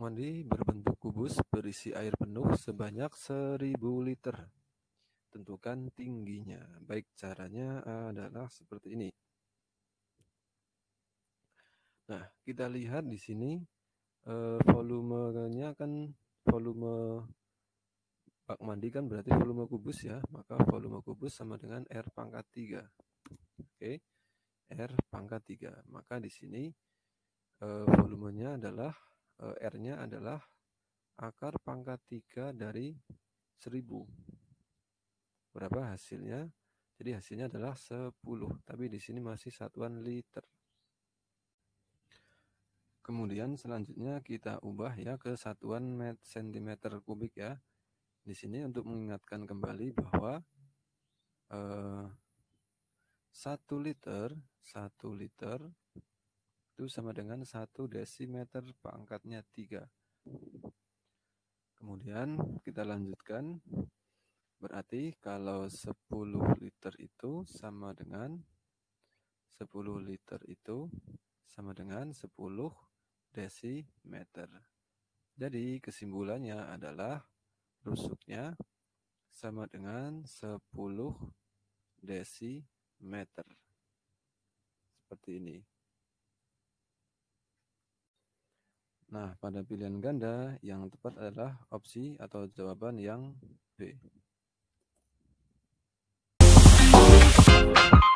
mandi berbentuk kubus berisi air penuh sebanyak 1000 liter. Tentukan tingginya. Baik, caranya adalah seperti ini. Nah, kita lihat di sini volumenya kan volume bak mandi kan berarti volume kubus ya, maka volume kubus sama dengan R pangkat 3. Oke, R pangkat 3. Maka di sini volumenya adalah R-nya adalah akar pangkat 3 dari 1000. Berapa hasilnya? Jadi hasilnya adalah 10, tapi di sini masih satuan liter. Kemudian selanjutnya kita ubah ya ke satuan cm kubik ya. Di sini untuk mengingatkan kembali bahwa 1 liter itu sama dengan 1 desimeter pangkatnya 3. Kemudian kita lanjutkan. Berarti kalau 10 liter itu sama dengan 10 liter itu sama dengan 10 desimeter. Jadi kesimpulannya adalah rusuknya sama dengan 10 desimeter. Seperti ini. Nah, pada pilihan ganda yang tepat adalah opsi atau jawaban yang B.